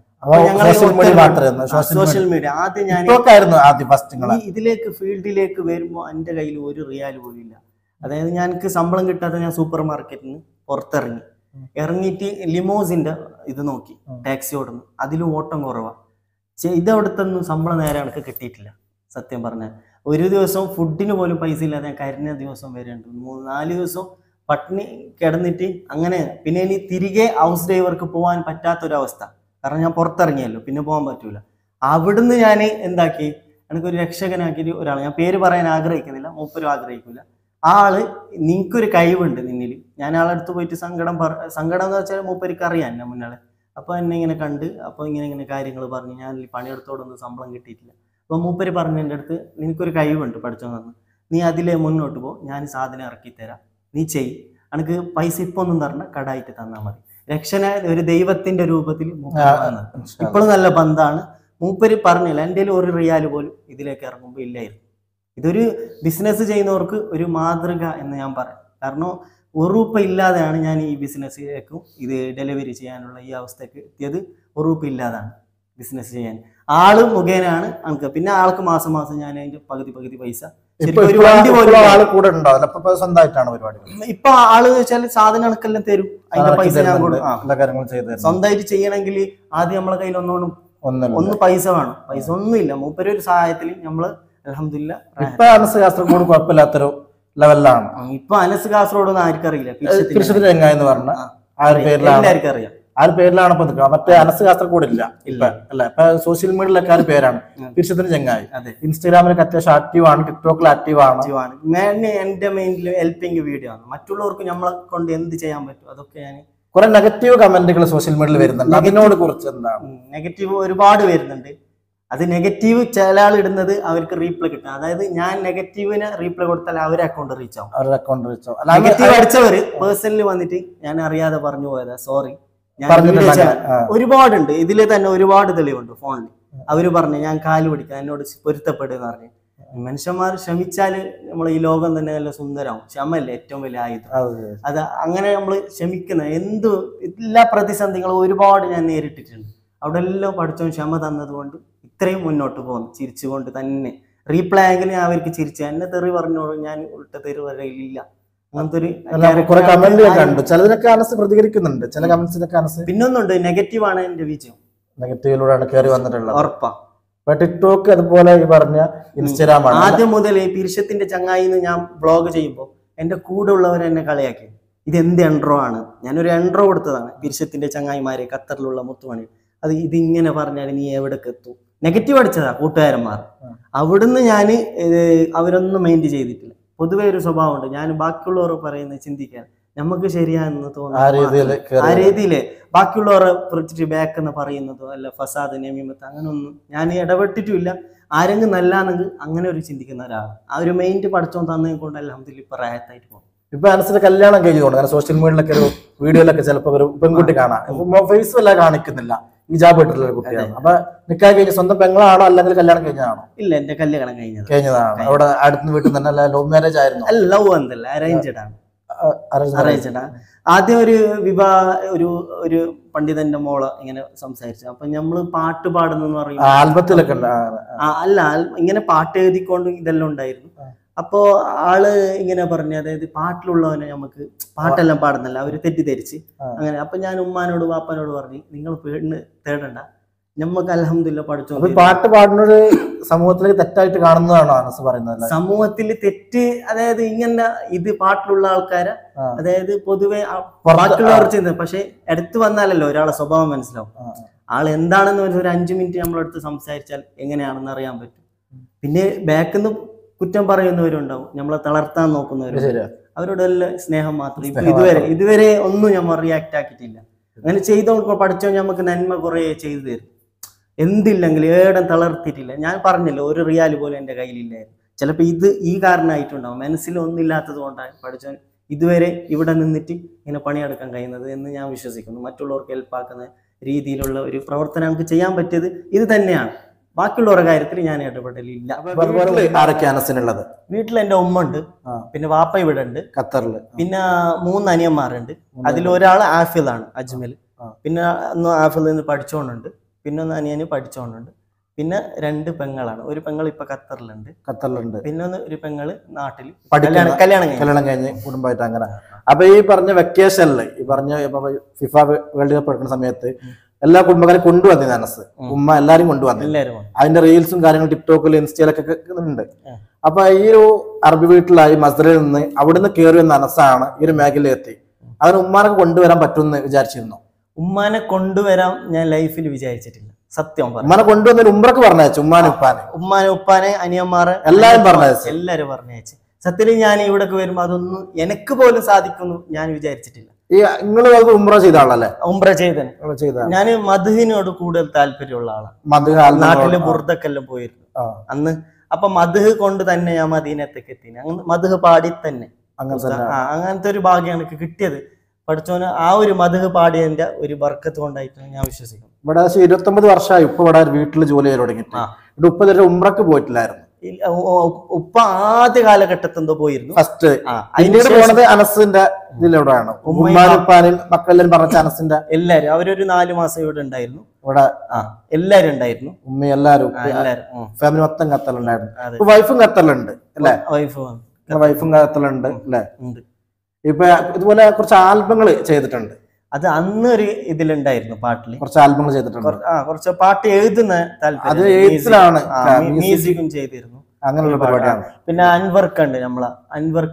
സോഷ്യൽ മീഡിയ. ആദ്യം ഞാൻ ഇതിലേക്ക് ഫീൽഡിലേക്ക് വരുമ്പോ എന്റെ കയ്യിൽ ഒരു റിയാൽ പോലും ഇല്ല. അതായത് ഞങ്ങൾക്ക് ശമ്പളം കിട്ടാതെ ഞാൻ സൂപ്പർ മാർക്കറ്റിൽ നിന്ന് പുറത്തിറങ്ങി ഇറങ്ങിയിട്ട് ലിമോസിന്റെ ഇത് നോക്കി, ടാക്സി ഓടുന്നു. അതിൽ ഓട്ടം കുറവാ. ഇതവിടുത്തൊന്നും ശമ്പളം നേരെ എനിക്ക് കിട്ടിയിട്ടില്ല സത്യം പറഞ്ഞാൽ. ഒരു ദിവസം ഫുഡിന് പോലും പൈസ ഇല്ലാതെ ഞാൻ കരഞ്ഞ ദിവസം വരെ ഉണ്ട്. മൂന്ന് നാല് ദിവസം പട്ടിണി കിടന്നിട്ട് അങ്ങനെ. പിന്നെ ഇനി തിരികെ ഹൗസ് ഡ്രൈവർക്ക് പോകാൻ പറ്റാത്തൊരവസ്ഥ, കാരണം ഞാൻ പുറത്തിറങ്ങിയല്ലോ, പിന്നെ പോകാൻ പറ്റൂല. അവിടുന്ന് ഞാൻ എന്താക്കി, എനിക്കൊരു രക്ഷകനാക്കിയിട്ട് ഒരാൾ, ഞാൻ പേര് പറയാൻ ആഗ്രഹിക്കുന്നില്ല, മൂപ്പരും ആഗ്രഹിക്കില്ല. ആ ആള് നിനക്കൊരു കഴിവുണ്ട് നിന്നിൽ. ഞാൻ ആളടുത്ത് പോയിട്ട് സങ്കടം പറ സങ്കടം എന്ന് വെച്ചാൽ മൂപ്പർക്ക് അറിയാം എന്നെ മുന്നാളെ. അപ്പോൾ എന്നെ ഇങ്ങനെ കണ്ട് അപ്പോൾ ഇങ്ങനെ ഇങ്ങനെ കാര്യങ്ങൾ പറഞ്ഞു. ഞാൻ പണിയെടുത്തോടൊന്നും ശമ്പളം കിട്ടിയിട്ടില്ല. അപ്പോൾ മൂപ്പര് പറഞ്ഞു എൻ്റെ അടുത്ത്, നിനക്കൊരു കഴിവുണ്ട് പഠിച്ചോ എന്ന്, നീ അതിലെ മുന്നോട്ട് പോ, ഞാൻ സാധനം ഇറക്കി തരാം, നീ ചെയ്, എനിക്ക് പൈസ ഇപ്പൊ ഒന്നും തരണ, കടായിട്ട് തന്നാൽ മതി. രക്ഷന ഒരു ദൈവത്തിന്റെ രൂപത്തിൽ ഇപ്പോഴും നല്ല ബന്ധാണ്. മൂപ്പര് പറഞ്ഞില്ല, എൻ്റെ ഒരു റിയാൽ പോലും ഇതിലേക്ക് ഇറങ്ങുമ്പോൾ ഇല്ലായിരുന്നു. ഇതൊരു ബിസിനസ് ചെയ്യുന്നവർക്ക് ഒരു മാതൃക എന്ന് ഞാൻ പറയാം. കാരണം ഉറൂപ്പ ഇല്ലാതെയാണ് ഞാൻ ഈ ബിസിനസ്സിലേക്കും ഇത് ഡെലിവറി ചെയ്യാനുള്ള ഈ അവസ്ഥക്ക് എത്തിയത്. ഉറൂപ്പ ഇല്ലാതാണ് ബിസിനസ് ചെയ്യാൻ. ആള് മുഖേനയാണ് നമുക്ക്. പിന്നെ ആൾക്ക് മാസം മാസം ഞാൻ അതിന്റെ പകുതി പകുതി പൈസ ഒരു വണ്ടി പോലും ആള് കൂടെ ഉണ്ടാവില്ല. സ്വന്തമായിട്ടാണ് പരിപാടി. ഇപ്പൊ ആള് വെച്ചാൽ സാധനം അണക്കെല്ലാം തരും, അതിന്റെ പൈസ ഞാൻ കൊടുക്കും. സ്വന്തമായിട്ട് ചെയ്യണമെങ്കിൽ ആദ്യം നമ്മളെ കയ്യിൽ ഒന്നോണം ഒന്ന് പൈസ വേണം. പൈസ ഒന്നുമില്ല. മൂപ്പര് ഒരു സഹായത്തിൽ നമ്മള് അൽഹംദുലില്ലാ ഇപ്പൊ അനസ് കാസർഗോഡ് കുഴപ്പമില്ലാത്തൊരു ലെവലിലാണ്. ഇപ്പൊ അനസ് കാസർഗോഡ് ഒന്നും ആർക്കറിയില്ല. എന്ന് പറഞ്ഞ എല്ലാവർക്കും അറിയാം. ആ ഒരു പേരിലാണ് ഇപ്പൊ നിൽക്കുക. മറ്റേ അനസ് കാസർഗോഡ് ഇല്ല ഇല്ല അല്ല. ഇപ്പൊ സോഷ്യൽ മീഡിയയിലൊക്കെ ആ ഒരു പേരാണ് പിരിശത്തിന് ചെങ്ങായി. ഇൻസ്റ്റാഗ്രാമിലൊക്കെ അത്യാവശ്യം ആക്റ്റീവ് ആണ്, ടിക്ടോക്കിൽ ആക്റ്റീവ് ആണ്. എന്റെ മെയിനിൽ ഹെൽപ്പിംഗ് വീഡിയോ ആണ്. മറ്റുള്ളവർക്ക് നമ്മളെ കൊണ്ട് എന്ത് ചെയ്യാൻ പറ്റും അതൊക്കെ ഞാൻ. കുറെ നെഗറ്റീവ് കമന്റുകൾ സോഷ്യൽ മീഡിയയിൽ വരുന്നുണ്ട്, അതിനോട് കുറിച്ച് എന്താണ്? നെഗറ്റീവ് ഒരുപാട് വരുന്നുണ്ട്. അത് നെഗറ്റീവ് ചില ആൾ ഇടുന്നത് അവർക്ക് റീപ്ലൈ കിട്ടും. അതായത് ഞാൻ നെഗറ്റീവിന് റീപ്ലൈ കൊടുത്താൽ അവരെ അക്കൗണ്ട് റീച്ച് ആവും. അവരുടെ അക്കൗണ്ട് റീച്ച് ആവും. നെഗറ്റീവ് അടിച്ചവര് പേഴ്സണലി വന്നിട്ട് ഞാൻ അറിയാതെ പറഞ്ഞു പോയതാ, സോറി. ഒരുപാടുണ്ട് ഇതില് തന്നെ, ഒരുപാട് തെളിവുണ്ട് ഫോണിൽ. അവര് പറഞ്ഞു ഞാൻ കാല് പിടിക്കാം, എന്നോട് പൊരുത്തപ്പെടുന്ന പറഞ്ഞു. മനുഷ്യന്മാർ ക്ഷമിച്ചാല് നമ്മളെ ഈ ലോകം തന്നെ നല്ല സുന്ദരമാവും. ക്ഷമല്ലേ ഏറ്റവും വലിയ ആയുധം. അത് അങ്ങനെ നമ്മൾ ക്ഷമിക്കുന്ന എന്ത് എല്ലാ പ്രതിസന്ധികളും ഒരുപാട് ഞാൻ നേരിട്ടിട്ടുണ്ട്. അവിടെ എല്ലാം പഠിച്ചോ ക്ഷമ തന്നത് കൊണ്ട് ഇത്രയും മുന്നോട്ട് പോകുന്നു. ചിരിച്ചുകൊണ്ട് തന്നെ റീപ്ലൈ ആയെങ്കിലും ഞാൻ അവർക്ക് ചിരിച്ചു. എന്നെ തെറി പറഞ്ഞോളൂ, ഞാൻ ഉൾട്ട തെറി പറയില്ല. അങ്ങനത്തെ ഒരു പ്രതികരിക്കുന്നുണ്ട് ചില കമന്റ്സിനൊക്കെ. പിന്നൊന്നുണ്ട്, നെഗറ്റീവ് ആണ് എന്റെ വിജയം. നെഗറ്റീവിലൂടെയാണ് കയറി വന്നിട്ടുള്ളത്, ഉറപ്പാ. ടിക്ടോക്ക് അതുപോലെ ഈ പറഞ്ഞ ഇൻസ്റ്റാഗ്രാം ആദ്യം മുതൽ പിരിശത്തിന്റെ ചങ്ങായിന്ന് ഞാൻ വ്ളോഗ് ചെയ്യുമ്പോൾ എന്റെ കൂടെ ഉള്ളവർ എന്നെ കളിയാക്കി. ഇത് എന്ത് എൻട്രോ ആണ്? ഞാനൊരു എൻട്രോ കൊടുത്തതാണ്. പിരിശത്തിന്റെ ചങ്ങായിമാരെ ഖത്തറിലുള്ള മുത്തുമണി. അത് ഇതിങ്ങനെ പറഞ്ഞാൽ നീ എവിടേക്ക് എത്തും, നെഗറ്റീവ് അടിച്ചതാ കൂട്ടുകാരന്മാർ. അവിടുന്ന് ഞാൻ അവരൊന്നും മൈൻഡ് ചെയ്തിട്ടില്ല. പൊതുവെ ഒരു സ്വഭാവമുണ്ട്, ഞാൻ ബാക്കിയുള്ളവർ പറയുന്നത് ചിന്തിക്കാൻ നമുക്ക് ശരിയാണെന്ന് തോന്നുന്നു. ആ രീതിയില് ബാക്കിയുള്ളവരെ കുറിച്ചിട്ട് ബാക്ക് എന്ന് പറയുന്നതോ അല്ല ഫസാദ് നമീമത്ത് അങ്ങനൊന്നും ഞാൻ ഇടപെട്ടിട്ടുമില്ല. ആരെങ്കിലും നല്ലാണെങ്കിൽ അങ്ങനെ ഒരു ചിന്തിക്കുന്ന ഒരാളാണ്. ആ ഒരു മൈൻഡ് പഠിച്ചോ തന്നെ കൊണ്ട് അൽഹംദുലില്ലാഹ് ഇപ്പൊ റാഹത്തായിട്ട് പോകും. ഇപ്പൊ അനുസരിച്ച് കല്യാണം കഴിഞ്ഞുകൊണ്ട് കാരണം സോഷ്യൽ മീഡിയയിലൊക്കെ ഒരു വീഡിയോയിലൊക്കെ ചിലപ്പോൾ ഒരു പെൺകുട്ടി കാണാം, ഫേസ് വല്ല കാണിക്കുന്നില്ല, ഹിജാബ് ഇട്ടുള്ള ഒരു കുട്ടിയാണ്. അപ്പൊ നിക്കാഹ് കഴിഞ്ഞ സ്വന്തം പെങ്ങളാണോ അല്ലെങ്കിൽ കല്യാണം കഴിഞ്ഞതാണോ? ഇല്ല, എന്റെ കല്യാണം കഴിഞ്ഞത് കഴിഞ്ഞതാണ്. അവിടെ അടുത്ത വീട്ടിൽ തന്നെ അല്ല ലവ് മാരേജ് ആയിരുന്നു? അല്ല, ലവ് എന്തല്ല, അറേഞ്ച്ഡ് ആണ്. അറേഞ്ച്ഡ് ആണ്. ആദ്യം ഒരു വിവാഹ ഒരു ഒരു പണ്ഡിതന്റെ മോള് ഇങ്ങനെ സംസാരിച്ചു. അപ്പൊ നമ്മള് പാട്ട് പാടുന്നെന്ന് പറയും ആൽബത്തിലൊക്കെ അല്ല, ഇങ്ങനെ പാട്ട് എഴുതിക്കൊണ്ട് ഇതെല്ലാം ഉണ്ടായിരുന്നു. അപ്പോ ആള് ഇങ്ങനെ പറഞ്ഞു, അതായത് പാട്ടിലുള്ളവനെ നമുക്ക് പാട്ടെല്ലാം പാടുന്നില്ല, അവര് തെറ്റിദ്ധരിച്ച് അങ്ങനെ. അപ്പൊ ഞാൻ ഉമ്മാനോട് വാപ്പാനോട് പറഞ്ഞു, നിങ്ങൾ പെണ്ണ് തേടണ്ട, നമുക്ക് അൽഹംദുലില്ലാഹ് പഠിച്ചു. പാട്ട് പാടുന്നത് സമൂഹത്തിലേക്ക് തെറ്റായിട്ട് കാണുന്നതാണോ അനസ് പറയുന്നത്? സമൂഹത്തിൽ തെറ്റ്, അതായത് ഇങ്ങനെ ഇത് പാട്ടിലുള്ള ആൾക്കാരെ, അതായത് പൊതുവെ ബാക്കിയുള്ളവർ ചെയ്യുന്നത്. പക്ഷെ അടുത്ത് വന്നാലല്ലോ ഒരാളെ സ്വഭാവം മനസ്സിലാവും. ആൾ എന്താണെന്ന് ഒരു അഞ്ചു മിനിറ്റ് നമ്മളടുത്ത് സംസാരിച്ചാൽ എങ്ങനെയാണെന്ന് അറിയാൻ പറ്റും. പിന്നെ ബാക്കിന്ന് കുറ്റം പറയുന്നവരുണ്ടാവും, നമ്മളെ തളർത്താൻ നോക്കുന്നവരും. അവരോടെല്ലാം സ്നേഹം മാത്രം. ഇപ്പൊ ഇതുവരെ ഇതുവരെ ഒന്നും നമ്മൾ റിയാക്ട് ആക്കിയിട്ടില്ല. അങ്ങനെ ചെയ്തോ പഠിച്ചോ നമുക്ക് നന്മ കുറെ ചെയ്തു തരും. എന്തില്ലെങ്കിൽ ഏടം തളർത്തിയിട്ടില്ല. ഞാൻ പറഞ്ഞല്ലോ, ഒരു റിയാൽ പോലും എൻ്റെ കയ്യിലില്ലായിരുന്നു. ചിലപ്പോൾ ഇത് ഈ കാരണമായിട്ടുണ്ടാവും, മനസ്സിൽ ഒന്നില്ലാത്തത് കൊണ്ടാണ് പഠിച്ചോ ഇതുവരെ ഇവിടെ നിന്നിട്ട് ഇങ്ങനെ പണിയെടുക്കാൻ കഴിയുന്നത് എന്ന് ഞാൻ വിശ്വസിക്കുന്നു. മറ്റുള്ളവർക്ക് ഹെൽപ്പാക്കുന്ന രീതിയിലുള്ള ഒരു പ്രവർത്തനം നമുക്ക് ചെയ്യാൻ പറ്റിയത് ഇത് തന്നെയാണ്. ബാക്കിയുള്ളവരുടെ കാര്യത്തിൽ ഞാൻ ഇടപെടലില്ല. ആരൊക്കെയാണുള്ളത്? വീട്ടിൽ എൻ്റെ ഉമ്മ ഉണ്ട്, പിന്നെ വാപ്പ ഇവിടെ ഉണ്ട് ഖത്തറില്, പിന്നെ മൂന്ന് അനിയന്മാരുണ്ട്. അതിലൊരാൾ ആഫിലാണ് അജ്മൽ, പിന്നെ ഒന്ന് ആഫിൽ നിന്ന് പഠിച്ചോണ്ടുണ്ട്, പിന്നെ ഒന്ന് അനിയന് പഠിച്ചോണ്ടുണ്ട്, പിന്നെ രണ്ട് പെങ്ങളാണ്. ഒരു പെങ്ങൾ ഇപ്പൊ ഖത്തറിലുണ്ട് ഖത്തറിലുണ്ട് പിന്നെ ഒന്ന് ഒരു പെങ്ങള് നാട്ടിൽ കല്യാണം കല്യാണം കഴിഞ്ഞ് കുടുംബമായിട്ട് അങ്ങനെ. അപ്പൊ ഈ പറഞ്ഞ വെക്കേഷനില് ഈ പറഞ്ഞ ഫിഫ വേൾഡ് കപ്പ് എടുക്കുന്ന സമയത്ത് എല്ലാ കുടുംബക്കാരും കൊണ്ടുവന്നിരുന്നു അനസ്, ഉമ്മ എല്ലാരും കൊണ്ടുവന്നു. അതിന്റെ റീൽസും കാര്യങ്ങളും ടിക്ടോക്കിൽ ഇൻസ്റ്റയിലൊക്കെ ഉണ്ട്. അപ്പൊ ഈ ഒരു അറബി വീട്ടിലായി മസ്ദറിൽ നിന്ന് അവിടുന്ന് കയറി വന്ന അനസാണ് ഈ ഒരു മേഖലയിലെത്തി. അതിന് ഉമ്മാനൊക്കെ കൊണ്ടുവരാൻ പറ്റുമെന്ന് വിചാരിച്ചിരുന്നു? ഉമ്മാനെ കൊണ്ടുവരാൻ ഞാൻ ലൈഫിൽ വിചാരിച്ചിട്ടില്ല, സത്യം പറഞ്ഞു. ഉമ്മാനെ കൊണ്ടുവന്ന ഉമ്രക്ക് പറഞ്ഞയച്ചു, ഉമ്മാനെ ഉപ്പാനെ ഉമ്മാനെ ഉപ്പാനെ അനിയന്മാരെ എല്ലാരും പറഞ്ഞയച്ചു, എല്ലാരും പറഞ്ഞയച്ചു. സത്യത്തിൽ ഞാൻ ഇവിടേക്ക് വരുമ്പോ അതൊന്നും എനിക്ക് പോലും സാധിക്കുന്നു ഞാൻ വിചാരിച്ചിട്ടില്ല. ഈ നിങ്ങള് ഉംറ ചെയ്ത ആളല്ലേ? ഉംറ ചെയ്ത ഞാൻ മദ്ഹിനോട് കൂടുതൽ താല്പര്യമുള്ള ആളാണ്. നാട്ടില് ബുർദക്കെല്ലാം പോയിരുന്നു അന്ന്. അപ്പൊ മദ്ഹ് കൊണ്ട് തന്നെ ഞാൻ മദീനത്തേക്ക് എത്തി. അങ്ങനെ മദ്ഹ് പാടി തന്നെ അങ്ങനത്തെ ഒരു ഭാഗ്യം എനിക്ക് കിട്ടിയത്. പഠിച്ചോന് ആ ഒരു മദ്ഹ് പാടിയതിന്റെ ഒരു ബർക്കത്ത് കൊണ്ടായിട്ടാണ് ഞാൻ വിശ്വസിക്കുന്നത്. ഇവിടെ ഇരുപത്തി ഒമ്പത് വർഷമായി ഉപ്പ ഇവിടെ വീട്ടിൽ ജോലി ചെയ്ത് തുടങ്ങിയിട്ട്. ഇവിടെ ഉപ്പ ഇതുവരെ ഉംറക്ക് പോയിട്ടില്ലായിരുന്നു. ഉപ്പ ആദ്യ കാലഘട്ടത്തിൽ എന്തോ പോയിരുന്നു ഫസ്റ്റ്. പിന്നീട് പോണത് അനസിന്റെ ഇതിലൂടെയാണ്. ഉമ്മാനും മക്കളെല്ലാരും പറഞ്ഞ അനസിന്റെ എല്ലാരും അവരൊരു നാലു മാസം ഇവിടെ ഉണ്ടായിരുന്നു. ഇവിടെ ആ എല്ലാരും ഉണ്ടായിരുന്നു. ഉമ്മ എല്ലാരും ഫാമിലി മൊത്തം ഖത്തറിലുണ്ടായിരുന്നു. വൈഫും ഖത്തറിലുണ്ട് അല്ലെ? വൈഫ് വൈഫും ഖത്തറിലുണ്ട് അല്ലെ? ഇപ്പൊ ഇതുപോലെ കുറച്ച് ആൽബങ്ങൾ ചെയ്തിട്ടുണ്ട്. അത് അന്ന് ഒരു ഇതിലുണ്ടായിരുന്നു, പാട്ടില് കുറച്ച് ആൽബങ്ങൾ ചെയ്തിട്ടുണ്ട്. ആ കുറച്ച് പാട്ട് എഴുതുന്ന താല്പര്യം, മ്യൂസിക്കും ചെയ്തിരുന്നു. അങ്ങനെയുള്ള പരിപാടിയാണ്. പിന്നെ അൻവർക്ക ഉണ്ട്, നമ്മളെ അൻവർക്ക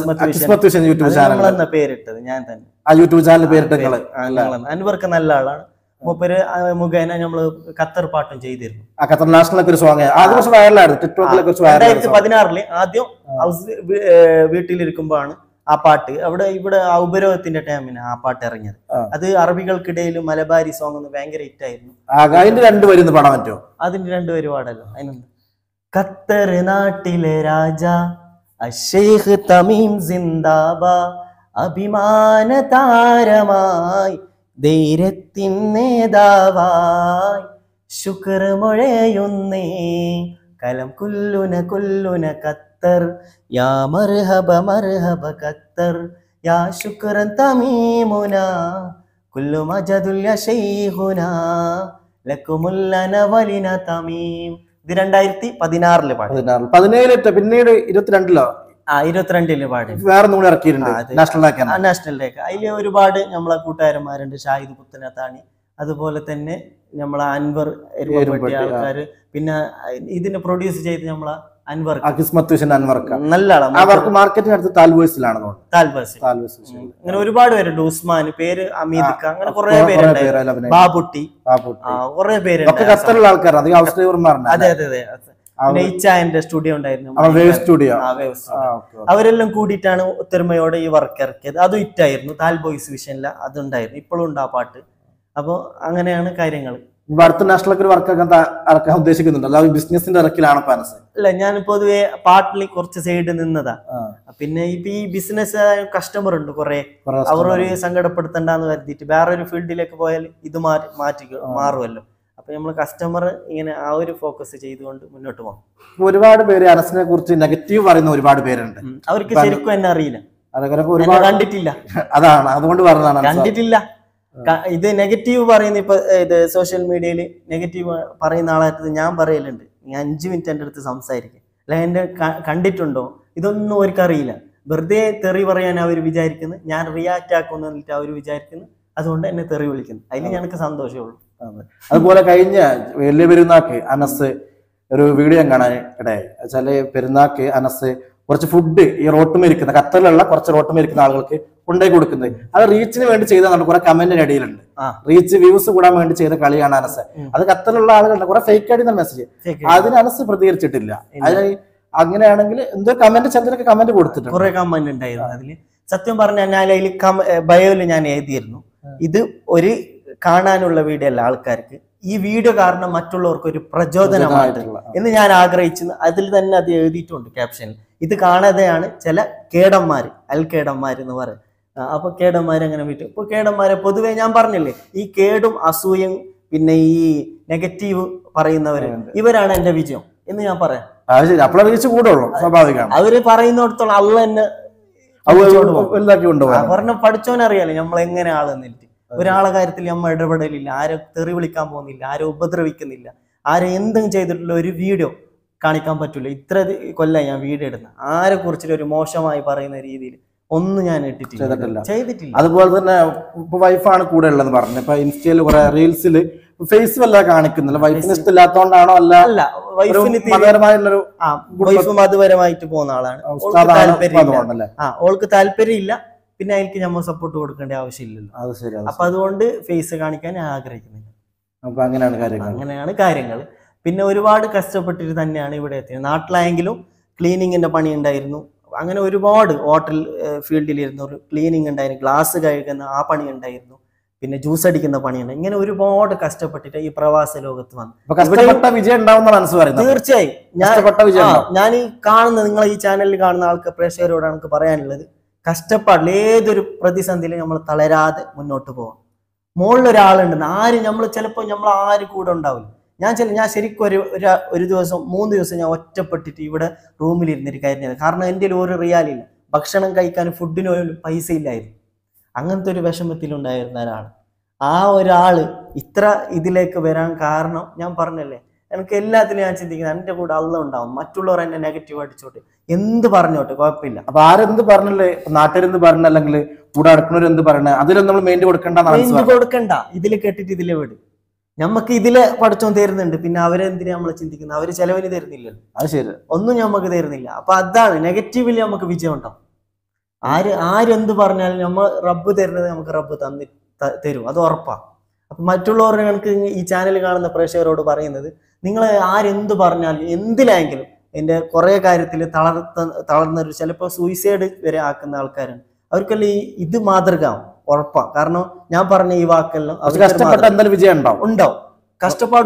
യൂട്യൂബ് ചാനൽ പേരിട്ടത് ഞാൻ തന്നെ. ആ യൂട്യൂബ് ചാനൽ പേരിട്ടത് അൻവർക്ക നല്ല ആളാണ്. മൂപ്പര് മുഖേന നമ്മള് ഖത്തർ പാട്ടും ചെയ്തിരുന്നു. ഖത്തർ നാഷണലൊക്കെ ഒരു സോങ് വൈറലായിരുന്നു ടിക്ടോക്കിലൊക്കെ. രണ്ടായിരത്തി പതിനാറില് ആദ്യം ഹൗസ് വീട്ടിലിരിക്കുമ്പോഴാണ് ആ പാട്ട്, അവിടെ ഇവിടെ ഔപരോഗത്തിന്റെ ടൈമിന് ആ പാട്ട് ഇറങ്ങിയത്. അത് അറബികൾക്കിടയിൽ മലബാരി സോങ് ഒന്ന് ഭയങ്കര ഹിറ്റ് ആയിരുന്നു. അതിന്റെ രണ്ടുപേരും പാടാൻ പറ്റുമോ? അതിന്റെ രണ്ടുപേരും പാടല്ലോ. അതിനൊന്ന് ഖത്തർ നാട്ടിലെ രാജ അശൈഖ് തമീം സിന്ദാബാ, അഭിമാന താരമായി ധൈര്യത്തിൻ നേതാവായി ശുക്ർ മൊഴയുന്നേ കലം കുല്ലുന കുല്ലുന ഖത്തർ, യാ മർഹബ മർഹബ ഖത്തർ, യാ ശുക്രൻ തമീമുന കുല്ലു മജദുൽ യാ ശൈഖുന ലക്കുമുൽ ലന വലിന തമീം. ഇത് രണ്ടായിരത്തി പതിനാറില് പാടി. പതിനേഴ് പിന്നീട് ഇരുപത്തിരണ്ടിലോ ആ ഇരുപത്തിരണ്ടില് പാടി വേറെ ഒന്നും ഇറക്കിയിട്ടുണ്ട് നാഷണൽ നാഷണൽ ഡേക്ക്. അതില് ഒരുപാട് നമ്മളെ കൂട്ടുകാരന്മാരുണ്ട്, ഷാഹിദ് പുത്തനത്താണി, അതുപോലെ തന്നെ നമ്മളെ അൻവർ എരുമപ്പെട്ടി ആൾക്കാര്, പിന്നെ ഇതിനെ പ്രൊഡ്യൂസ് ചെയ്ത് നമ്മളെ അൻവർ കിസ്മത്ത് ഹുസൈൻ അൻവർക്ക് നല്ല ആളാണ്. അവർക്ക് മാർക്കറ്റിന് അടുത്ത് താൽബോയ്സിലാണ് അങ്ങനെ ഒരുപാട് പേരുണ്ട്. ഉസ്മാൻ പേര്, അമീദ്, അങ്ങനെ കുറെ പേരുണ്ട്, ബാബുട്ടി, കുറെ പേരുണ്ട്. ഖത്തറിലുള്ള ആൾക്കാരാണ്, അധികം ഔസ്ട്രേലിയന്മാരാണ്. അതെ അതെ അതെ. ഇച്ചായന്റെ സ്റ്റുഡിയോ ഉണ്ടായിരുന്നു, സ്റ്റുഡിയോ. അവരെല്ലാം കൂടിയിട്ടാണ് ഒത്തൊരുമയോടെ ഈ വർക്ക് ഇറക്കിയത്. അതും ഹിറ്റായിരുന്നു. താൽബോയ്സ് വിഷനില്ല അതുണ്ടായിരുന്നു, ഇപ്പോഴും ഉണ്ട് ആ പാട്ട്. അപ്പൊ അങ്ങനെയാണ് കാര്യങ്ങൾ. അടുത്ത നാഷണൽ വർക്ക് ഇറക്കാൻ ഉദ്ദേശിക്കുന്നുണ്ട്, അല്ലാതെ ബിസിനസിന്റെ ഇറക്കിലാണ് പാനസ്? അല്ല, ഞാൻ പൊതുവെ പാട്ടിൽ കുറച്ച് സൈഡ് നിന്നതാ. പിന്നെ ഇപ്പൊ ഈ ബിസിനസ് കസ്റ്റമർ ഉണ്ട് കുറെ, അവരൊരു സങ്കടപ്പെടുത്തണ്ടെന്ന് കരുതിയിട്ട് വേറൊരു ഫീൽഡിലേക്ക് പോയാൽ ഇത് മാറ്റി മാറ്റി മാറുമല്ലോ. അപ്പൊ നമ്മള് കസ്റ്റമർ ഇങ്ങനെ ആ ഒരു ഫോക്കസ് ചെയ്തുകൊണ്ട് മുന്നോട്ട് പോകും. ഒരുപാട് പേര് അനസിനെ കുറിച്ച് നെഗറ്റീവ് പറയുന്ന ഒരുപാട് പേരുണ്ട്. അവർക്ക് ശരിക്കും എന്നെ അറിയില്ല, കണ്ടിട്ടില്ല. അതാണ്, അതുകൊണ്ട് പറഞ്ഞതാണ്, കണ്ടിട്ടില്ല. ഇത് നെഗറ്റീവ് പറയുന്ന ഇപ്പൊ ഇത് സോഷ്യൽ മീഡിയയിൽ നെഗറ്റീവ് പറയുന്ന ആളായിട്ട് ഞാൻ പറയലുണ്ട്, ഞാൻ അഞ്ചു മിനിറ്റ് എൻ്റെ അടുത്ത് സംസാരിക്കും, അല്ല എന്നെ കണ്ടിട്ടുണ്ടോ, ഇതൊന്നും അവർക്ക് അറിയില്ല. വെറുതെ തെറി പറയാൻ അവർ വിചാരിക്കുന്നു, ഞാൻ റിയാക്ട് ആക്കുമെന്ന് പറഞ്ഞിട്ട് അവർ വിചാരിക്കുന്നു, അതുകൊണ്ട് എന്നെ തെറി വിളിക്കുന്നു. അതിൽ ഞങ്ങൾക്ക് സന്തോഷമുള്ളൂ. അതുപോലെ കഴിഞ്ഞ വലിയ പെരുന്നാക്ക് അനസ് ഒരു വീഡിയോ കാണാൻ ഇടയായി. വെച്ചാല് പെരുന്നാക്ക് അനസ് കുറച്ച് ഫുഡ് ഈ റോട്ടുമേരിക്കുന്ന ഖത്തറിലുള്ള കുറച്ച് റോട്ടുമേരിക്കുന്ന ആളുകൾക്ക് കൊണ്ടുപോയി കൊടുക്കുന്നത്, അത് റീച്ചിന് വേണ്ടി ചെയ്ത കുറെ കമന്റിന് ഇടയിലുണ്ട്. റീച്ച് വ്യൂസ് കൂടാൻ വേണ്ടി ചെയ്ത കളിയാണ് അനസ്. അത് ഖത്തറിലുള്ള ആളുകളുണ്ട്, കുറെ ഫേക്ക് ആയിട്ട് മെസ്സേജ്, അതിന് അനസ് പ്രതികരിച്ചിട്ടില്ല. അതിന് അങ്ങനെയാണെങ്കിൽ എന്തോ കമന്റ് ചന്ദ്രക്ക് കമന്റ് കൊടുത്തിട്ടുണ്ട്, കുറെ കമന്റ് ഉണ്ടായിരുന്നു. അതില് സത്യം പറഞ്ഞാൽ ഞാൻ അതിൽ ബയോയില് ഞാൻ എഴുതിയിരുന്നു, ഇത് ഒരു കാണാനുള്ള വീഡിയോ അല്ല, ആൾക്കാർക്ക് ഈ വീഡിയോ കാരണം മറ്റുള്ളവർക്ക് ഒരു പ്രചോദനമാണ് എന്ന് ഞാൻ ആഗ്രഹിച്ചു. അതിൽ തന്നെ അത് എഴുതിയിട്ടുണ്ട് ക്യാപ്ഷനിൽ. ഇത് കാണാതെയാണ് ചില കേടന്മാര്, അൽ കേടന്മാർ എന്ന് പറയും. അപ്പൊ കേടന്മാര് അങ്ങനെ വിട്ടു. ഇപ്പൊ കേടന്മാരെ പൊതുവെ ഞാൻ പറഞ്ഞില്ലേ, ഈ കേടും അസൂയും പിന്നെ ഈ നെഗറ്റീവ് പറയുന്നവര്, ഇവരാണ് എന്റെ വിജയം എന്ന് ഞാൻ പറയാം. അവര് പറയുന്നിടത്തോളം അള്ള എന്നെ പറഞ്ഞ പഠിച്ചോനറിയാലോ നമ്മൾ എങ്ങനെ ആളെന്നിട്ട്. ഒരാളെ കാര്യത്തിൽ നമ്മൾ ഇടപെടലില്ല, ആരെ തെറി വിളിക്കാൻ പോകുന്നില്ല, ആരെ ഉപദ്രവിക്കുന്നില്ല, ആരെ എന്തും ചെയ്തിട്ടുള്ള ഒരു വീഡിയോ കാണിക്കാൻ പറ്റൂല. ഇത്ര കൊല്ലം ഞാൻ വീഡിയോ ഇടുന്ന, ആരെ കുറിച്ചിട്ട് ഒരു മോശമായി പറയുന്ന രീതിയിൽ ഒന്നും ഞാൻ ഇട്ടിട്ടില്ല, ചെയ്തിട്ടില്ല. അതുപോലെ തന്നെ ഇപ്പൊ വൈഫാണ് കൂടെ ഉള്ളതെന്ന് പറഞ്ഞു. ഇപ്പൊ ഇൻസ്റ്റയിൽ കുറെ റീൽസിൽ ഫേസ് വല്ല കാണിക്കുന്നില്ല, വൈഫിന് ഇഷ്ടമില്ലാത്തോണ്ടാണോ? അല്ല അല്ല വൈഫിന് മതപരമായിട്ടുള്ളൊരു വൈഫ് മതപരമായിട്ട് പോകുന്ന ആളാണ്, ആ ഓൾക്ക് താല്പര്യം ഇല്ല, പിന്നെ അതിലേക്ക് നമ്മൾ സപ്പോർട്ട് കൊടുക്കേണ്ട ആവശ്യമില്ലല്ലോ. അപ്പൊ അതുകൊണ്ട് ഫേസ് കാണിക്കാൻ ഞാൻ ആഗ്രഹിക്കുന്നില്ല. അപ്പൊ അങ്ങനെയാണ് കാര്യങ്ങൾ, അങ്ങനെയാണ് കാര്യങ്ങൾ. പിന്നെ ഒരുപാട് കഷ്ടപ്പെട്ടിട്ട് തന്നെയാണ് ഇവിടെ എത്തിയത്. നാട്ടിലായെങ്കിലും ക്ലീനിങ്ങിന്റെ പണി ഉണ്ടായിരുന്നു, അങ്ങനെ ഒരുപാട് ഹോട്ടൽ ഫീൽഡിലിരുന്നു, ക്ലീനിങ് ഉണ്ടായിരുന്നു, ഗ്ലാസ് കഴുകുന്ന ആ പണി ഉണ്ടായിരുന്നു, പിന്നെ ജ്യൂസ് അടിക്കുന്ന പണിയുണ്ട്. ഇങ്ങനെ ഒരുപാട് കഷ്ടപ്പെട്ടിട്ട് ഈ പ്രവാസ ലോകത്ത് വന്നു വിജയം ഉണ്ടാവുന്ന തീർച്ചയായും. ഞാൻ ഞാൻ ഈ കാണുന്ന നിങ്ങൾ ഈ ചാനലിൽ കാണുന്ന ആൾക്ക് പ്രേക്ഷകരോടാണ് എനിക്ക് പറയാനുള്ളത്, കഷ്ടപ്പാടിൽ ഏതൊരു പ്രതിസന്ധിയിലും നമ്മൾ തളരാതെ മുന്നോട്ട് പോകാം. മുകളിലൊരാളുണ്ടെന്ന് ആര് നമ്മൾ ചിലപ്പോൾ നമ്മൾ ആര് കൂടെ ഉണ്ടാവില്ല. ഞാൻ ചില ഞാൻ ശരിക്കും ഒരു ഒരു ദിവസം മൂന്ന് ദിവസം ഞാൻ ഒറ്റപ്പെട്ടിട്ട് ഇവിടെ റൂമിലിരുന്നിട്ട് കയറിയത്. കാരണം എൻ്റെ ഒരു റിയാലില്ല, ഭക്ഷണം കഴിക്കാൻ ഫുഡിന് പോലും പൈസ ഇല്ലായിരുന്നു. അങ്ങനത്തെ ഒരു വിഷമത്തിലുണ്ടായിരുന്ന ഒരാൾ, ആ ഒരാള് ഇത്ര ഇതിലേക്ക് വരാൻ കാരണം ഞാൻ പറഞ്ഞല്ലേ, എനിക്ക് എല്ലാത്തിലും ഞാൻ ചിന്തിക്കുന്നത് എൻ്റെ കൂടെ അള്ള ഉണ്ടാവും, മറ്റുള്ളവർ എന്നെ നെഗറ്റീവ് അടിച്ചോട്ടെ, എന്ത് പറഞ്ഞോട്ടെ കുഴപ്പമില്ല. അപ്പൊ ആരെന്ത് പറഞ്ഞല്ലേ, നാട്ടുകാരെന്ത് പറഞ്ഞ അല്ലെങ്കിൽ കൂടെ അടുക്കുന്നവർ എന്ത് പറയണേ, അതിലൊന്നും നമ്മൾ മെയിൻ കൊടുക്കണ്ട, കൊടുക്കണ്ട. ഇതിൽ കേട്ടിട്ട് ഇതിലെ വിട്, നമുക്ക് ഇതിലെ പഠിച്ചോൻ തരുന്നുണ്ട്, പിന്നെ അവരെന്തിനാ നമ്മൾ ചിന്തിക്കുന്നത്, അവര് ചെലവിന് തരുന്നില്ലല്ലോ. അത് ശരി, ഒന്നും നമുക്ക് തരുന്നില്ല. അപ്പൊ അതാണ് നെഗറ്റീവില് നമുക്ക് വിജയം ഉണ്ടാവും. ആര് ആരെന്ത് പറഞ്ഞാലും നമ്മൾ റബ്ബ് തരുന്നത് നമുക്ക് റബ്ബ് തന്നി തരും, അത് ഉറപ്പാ. അപ്പൊ മറ്റുള്ളവരുടെ കണക്ക് ഈ ചാനൽ കാണുന്ന പ്രേക്ഷകരോട് പറയുന്നത്, നിങ്ങൾ ആരെന്ത് പറഞ്ഞാലും എന്തിലായെങ്കിലും എൻ്റെ കുറെ കാര്യത്തിൽ തളർത്ത തളർന്നൊരു ചിലപ്പോൾ സൂയിസൈഡ് വരെ ആക്കുന്ന ആൾക്കാരാണ്, അവർക്കെല്ലാം ഈ ഇത് മാതൃക ഉറപ്പാ. കാരണം ഞാൻ പറഞ്ഞ ഈ വാക്കെല്ലാം വിജയം ഉണ്ടാവും ഉണ്ടാവും. കഷ്ടപ്പാട്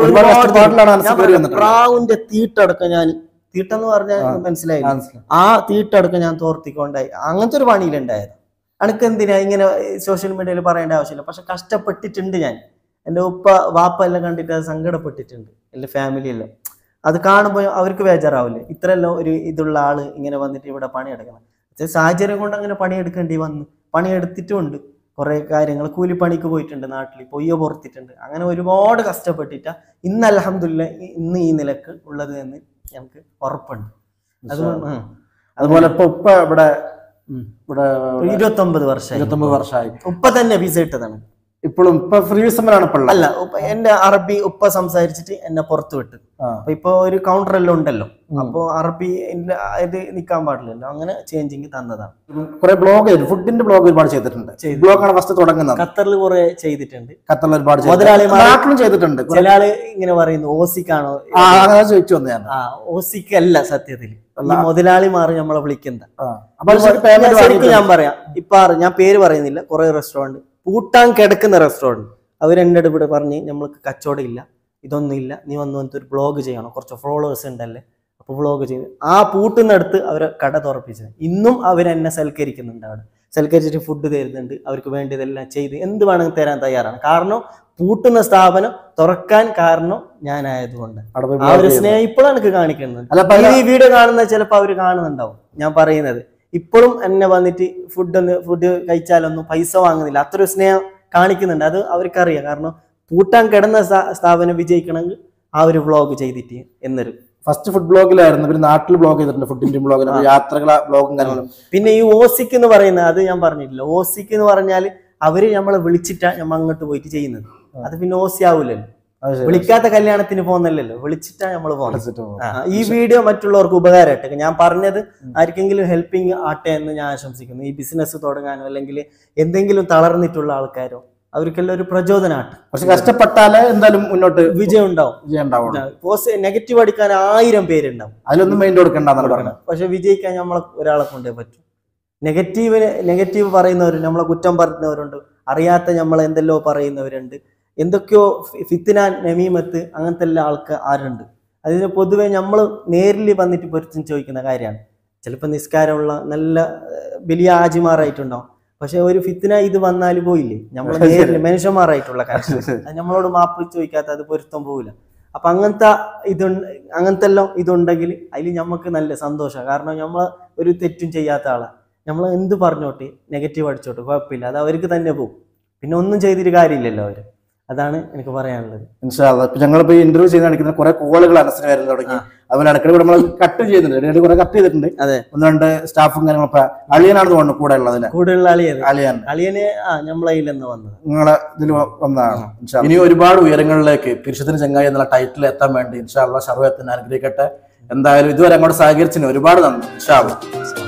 പ്രാവിന്റെ തീട്ടടക്കം ഞാൻ തീട്ടെന്ന് പറഞ്ഞാൽ മനസ്സിലായി, ആ തീട്ടടക്കം ഞാൻ തോർത്തിക്കൊണ്ടായി. അങ്ങനത്തെ ഒരു പണിയിലുണ്ടായത്. അനക്ക് എന്തിനാ ഇങ്ങനെ സോഷ്യൽ മീഡിയയിൽ പറയേണ്ട ആവശ്യമില്ല. പക്ഷെ കഷ്ടപ്പെട്ടിട്ടുണ്ട് ഞാൻ. എൻ്റെ ഉപ്പ വാപ്പ എല്ലാം കണ്ടിട്ട് അത് സങ്കടപ്പെട്ടിട്ടുണ്ട്, എൻ്റെ ഫാമിലിയെല്ലാം. അത് കാണുമ്പോൾ അവർക്ക് ബേജാറാവില്ലേ, ഇത്രയെല്ലാം ഒരു ഇതുള്ള ആള് ഇങ്ങനെ വന്നിട്ട് ഇവിടെ പണിയെടുക്കണം. സാഹചര്യം കൊണ്ട് അങ്ങനെ പണിയെടുക്കേണ്ടി വന്ന് പണിയെടുത്തിട്ടുമുണ്ട്. കുറെ കാര്യങ്ങൾ കൂലിപ്പണിക്ക് പോയിട്ടുണ്ട്, നാട്ടിൽ പൊയ്യ പുറത്തിട്ടുണ്ട്. അങ്ങനെ ഒരുപാട് കഷ്ടപ്പെട്ടിട്ടാ ഇന്ന് അൽഹംദുലില്ലാ ഇന്ന് ഈ നിലക്ക് ഉള്ളത് എന്ന് ഞങ്ങൾക്ക് ഉറപ്പുണ്ട്. അതുകൊണ്ട് അതുപോലെ ഇപ്പൊ ഉപ്പ ഇവിടെ ഇവിടെ ഇരുപത്തി ഒമ്പത് വർഷം ഇരുപത്തി ഒമ്പത് വർഷമായി ഉപ്പ തന്നെ വിസ ഇട്ടതാണ്. ഇപ്പോഴും ഇപ്പൊ ഫ്രീ വിസമ്മലാണ് ഇപ്പോൾ അല്ല എന്റെ അറബി ഉപ്പ സംസാരിച്ചിട്ട് എന്നെ പുറത്തു വിട്ട്. അപ്പൊ ഇപ്പൊ ഒരു കൗണ്ടർ എല്ലാം ഉണ്ടല്ലോ, അപ്പൊ അറബി ഇത് നിക്കാൻ പാടില്ലല്ലോ, അങ്ങനെ ചേഞ്ചിങ് തന്നതാണ്. കുറെ ബ്ലോഗ് ഫുഡിന്റെ ബ്ലോഗ് ഒരുപാട് ചെയ്തിട്ടുണ്ട്. ബ്ലോഗാണ് ഫസ്റ്റ് തുടങ്ങുന്നത്. ഖത്തറിൽ കുറെ ചെയ്തിട്ടുണ്ട്. ഖത്തറിൽ ഒരുപാട് മുതലാളിമാരും ചെയ്തിട്ടുണ്ട്. ചില ആള് ഇങ്ങനെ പറയുന്നു ഓസിക്കാണോ ചോദിച്ചു വന്നു ഞാൻ. ആ ഓസിക്കല്ല സത്യത്തില് ഈ മുതലാളിമാർ നമ്മളെ വിളിക്കുന്ന. ഞാൻ പറയാം ഇപ്പൊ ഞാൻ പേര് പറയുന്നില്ല. കുറെ റെസ്റ്റോറന്റ് പൂട്ടാൻ കിടക്കുന്ന റെസ്റ്റോറന്റ് അവരെന്റെ ഇവിടെ പറഞ്ഞ് നമ്മൾക്ക് കച്ചവടം ഇല്ല, ഇതൊന്നും ഇല്ല, നീ വന്ന് വന്നിട്ട് ഒരു ബ്ലോഗ് ചെയ്യണം, കുറച്ച് ഫോളോവേഴ്സ് ഉണ്ടല്ലേ, അപ്പൊ വ്ളോഗ് ചെയ്ത് ആ പൂട്ടുന്നിടത്ത് അവരെ കട തുറപ്പിച്ചത്. ഇന്നും അവരെന്നെ സൽക്കരിക്കുന്നുണ്ട്. അവിടെ സൽക്കരിച്ചിട്ട് ഫുഡ് തരുന്നുണ്ട്, അവർക്ക് വേണ്ടിയതെല്ലാം ചെയ്ത് എന്ത് വേണമെങ്കിൽ തരാൻ തയ്യാറാണ്. കാരണം പൂട്ടുന്ന സ്ഥാപനം തുറക്കാൻ കാരണം ഞാനായതുകൊണ്ട് ആ ഒരു സ്നേഹം ഇപ്പോഴും എനിക്ക് കാണിക്കുന്നത്. ഈ വീഡിയോ കാണുന്ന ചിലപ്പോൾ അവർ കാണുന്നുണ്ടാവും. ഞാൻ പറയുന്നത് ഇപ്പോഴും എന്നെ വന്നിട്ട് ഫുഡ് ഒന്ന് ഫുഡ് കഴിച്ചാലൊന്നും പൈസ വാങ്ങുന്നില്ല, അത്രയും സ്നേഹം കാണിക്കുന്നുണ്ട്. അത് അവർക്കറിയാം. കാരണം പൂട്ടാൻ കിടന്ന സ്ഥാപനം വിജയിക്കണമെങ്കിൽ ആ ഒരു വ്ളോഗ് ചെയ്തിട്ട് എന്നൊരു ഫസ്റ്റ് ഫുഡ് ബ്ലോഗിലായിരുന്നു. പിന്നെ നാട്ടിൽ ബ്ലോഗ് ചെയ്തിട്ടുണ്ട്, ഫുഡിന്റെ ബ്ലോഗ്, യാത്രകളെ ബ്ലോഗും കാര്യങ്ങളും. പിന്നെ ഈ ഓസിക്ക് എന്ന് പറയുന്നത് അത് ഞാൻ പറഞ്ഞിട്ടില്ല. ഓസിക്ക് എന്ന് പറഞ്ഞാൽ അവര് നമ്മളെ വിളിച്ചിട്ടാ നമ്മൾ അങ്ങോട്ട് പോയിട്ട് ചെയ്യുന്നത്. അത് പിന്നെ ഓസി ആവൂലല്ലോ, വിളിക്കാത്ത കല്യാണത്തിന് പോകുന്നല്ലോ, വിളിച്ചിട്ടാ നമ്മൾ പോകുന്നത്. ഈ വീഡിയോ മറ്റുള്ളവർക്ക് ഉപകാരമായിട്ട് ഞാൻ പറഞ്ഞത് ആർക്കെങ്കിലും ഹെൽപ്പിംഗ് ആട്ടെ എന്ന് ഞാൻ ആശംസിക്കുന്നു. ഈ ബിസിനസ് തുടങ്ങാനോ അല്ലെങ്കിൽ എന്തെങ്കിലും തളർന്നിട്ടുള്ള ആൾക്കാരോ അവർക്കെല്ലാം ഒരു പ്രചോദനമായിട്ട്. പക്ഷെ കഷ്ടപ്പെട്ടാലേ എന്തായാലും മുന്നോട്ട് വിജയം ഉണ്ടാവും. വിജയം ഉണ്ടാവും. നെഗറ്റീവ് അടിക്കാൻ ആയിരം പേരുണ്ടാവും, അതിലൊന്നും മൈൻഡ് കൊടുക്കണ്ടെന്നാണ് പറയുന്നത്. പക്ഷെ വിജയിക്കാൻ നമ്മളെ ഒരാളെ കൊണ്ടേ പറ്റും. നെഗറ്റീവിന് നെഗറ്റീവ് പറയുന്നവരുണ്ട്, നമ്മളെ കുറ്റം പറയുന്നവരുണ്ട്, അറിയാത്ത നമ്മളെ എന്തെല്ലോ പറയുന്നവരുണ്ട്, എന്തൊക്കെയോ ഫിത്ന നമീമത്ത് അങ്ങനത്തെ എല്ലാ ആൾക്കാർ ആരുണ്ട്. അതിന് പൊതുവെ നമ്മൾ നേരിൽ വന്നിട്ട് പൊരുത്തം ചോദിക്കുന്ന കാര്യമാണ്. ചിലപ്പോൾ നിസ്കാരമുള്ള നല്ല വലിയ ആജിമാരായിട്ടുണ്ടാവും, പക്ഷെ ഒരു ഫിത്ന ഇത് വന്നാൽ പോയില്ലേ, നമ്മൾ നേരിൽ മനുഷ്യന്മാരായിട്ടുള്ള കാര്യം അത് നമ്മളോട് മാപ്പ് ചോദിക്കാത്ത അത് പൊരുത്തം പോവില്ല. അപ്പൊ അങ്ങനത്തെ ഇതുണ്ട്, അങ്ങനത്തെ എല്ലാം ഇതുണ്ടെങ്കിൽ അതിൽ നമുക്ക് നല്ല സന്തോഷമാണ്. കാരണം നമ്മൾ ഒരു തെറ്റും ചെയ്യാത്ത ആളാണ്. നമ്മൾ എന്ത് പറഞ്ഞോട്ടെ, നെഗറ്റീവ് അടിച്ചോട്ടെ, കുഴപ്പമില്ല, അത് അവർക്ക് തന്നെ പോകും. പിന്നെ ഒന്നും ചെയ്തിട്ട് കാര്യമില്ലല്ലോ അവര്. അതാണ് എനിക്ക് പറയാനുള്ളത്. ഞങ്ങളിപ്പോ ഇന്റർവ്യൂ ചെയ്ത് കാണിക്കുന്ന കുറെ കോളുകൾ അനസിന് വരാൻ തുടങ്ങി. അതുപോലെ ഇടയ്ക്കിടെ നമ്മൾ കട്ട് ചെയ്യുന്നുണ്ട്, കുറെ കട്ട് ചെയ്തിട്ടുണ്ട്. അതെ, ഒന്ന് രണ്ട് സ്റ്റാഫും കാര്യങ്ങളൊക്കെ. അളിയനാണെന്ന് തോന്നുന്നു കൂടെ ഉള്ളത്. കൂടെയുള്ള അളിയൻ അളിയൻ അളിയനെ ആ നമ്മളതിലെന്ന് വന്നത് നിങ്ങളെ ഇതിൽ വന്നതാണ്. ഇനി ഒരുപാട് ഉയരങ്ങളിലേക്ക് പിരിശത്തിന് ചങ്ങായി എന്നുള്ള ടൈറ്റിൽ എത്താൻ വേണ്ടി ഇൻഷാ അല്ലാഹ് ഷർവത്തിന് അനുഗ്രഹിക്കട്ടെ. എന്തായാലും ഇതുവരെ അങ്ങോട്ട് സഹകരിച്ചതിന് ഒരുപാട് നന്ദി. ഇൻഷാ അല്ലാഹ്.